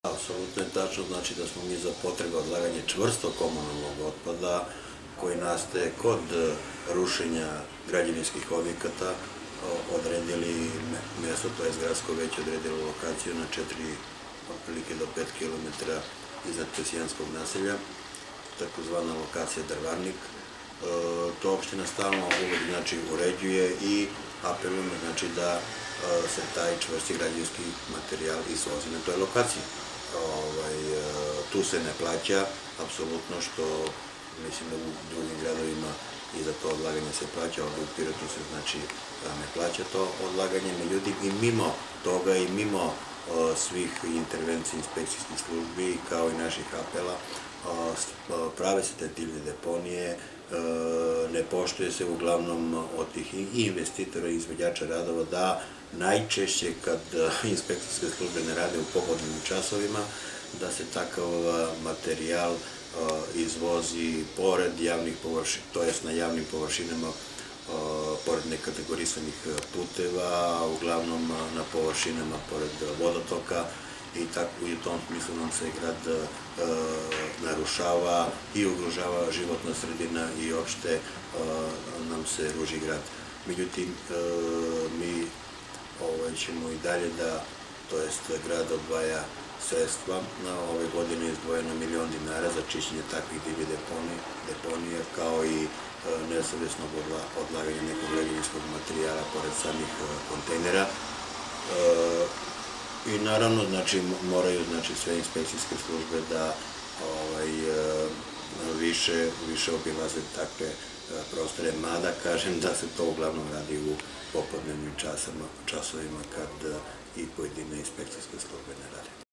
Apsolutno je tačno, znači da smo mi za potrebe odlaganja čvrstog komunalnog otpada koji nastaje kod rušenja građevinskih objekata odredili mesto, to je gradsko veće odredilo lokaciju na 4, otprilike do 5 km iznad Pesijanskog naselja, takozvana lokacija Drvarnik. To opština stalno uvek uređuje i apelujemo da se taj čvrsti građevinski materijal izvozi na toj lokaciji. Tu se ne plaća, apsolutno, što mislim da u drugim gradovima i za to odlaganje se plaća, ovdje u Pirotu se ne plaća to odlaganje, međutim i mimo toga i mimo svih intervencija inspekcijskih službi kao i naših apela prave se te divlje deponije, ne poštuje se uglavnom od tih i investitora i izvođača radova da najčešće kad inspekcijske službe ne rade u popodnevnim časovima da se takav materijal izvozi pored javnih površina, to jest na javnim površinama pored nekategorisanih puteva, uglavnom na površinama pored vodotoka i u tom smislu nam se grad narušava i ugrožava životna sredina i opšte nam se ruži grad. Međutim, mi ćemo i dalje da, to jest grad odvaja sredstva, ove godine je izdvojeno $1.000.000 za čišćenje takvih divljih deponija, kao i nesavesnog odlaganja nekog građevinskog materijala pored samih kontejnera. I naravno, moraju sve inspekcijske službe da više obilaze takve prostore, mada kažem da se to uglavnom radi u popodnevnim časovima kad i pojedine inspekcijske službe ne rade.